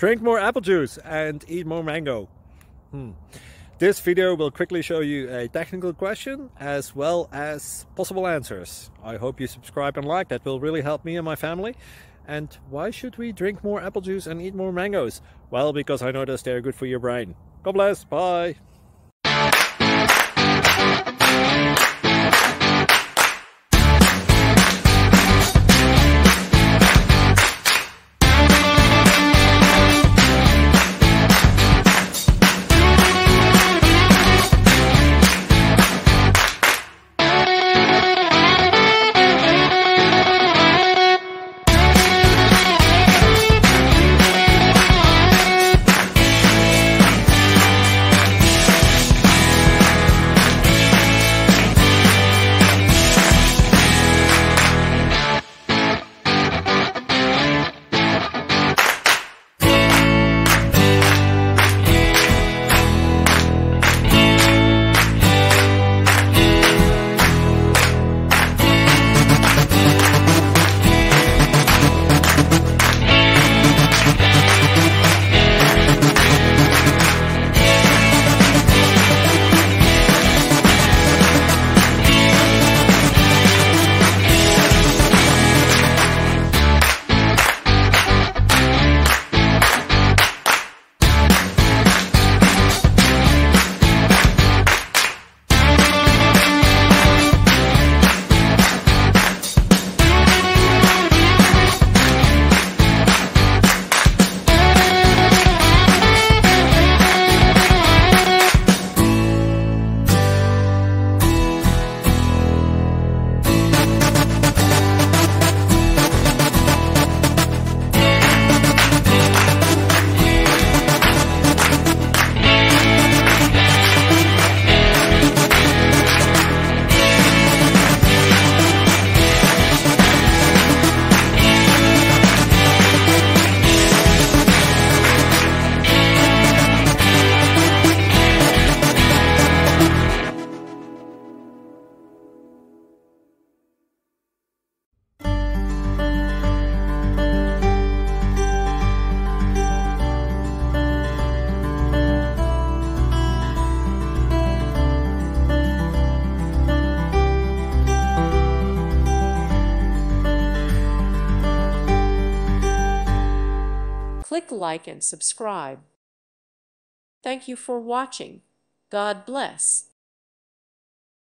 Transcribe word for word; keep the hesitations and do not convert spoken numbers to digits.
Drink more apple juice and eat more mango. Hmm. This video will quickly show you a technical question as well as possible answers. I hope you subscribe and like, that will really help me and my family. And why should we drink more apple juice and eat more mangoes? Well, because I noticed they're good for your brain. God bless, bye! Click like and subscribe. Thank you for watching. God bless.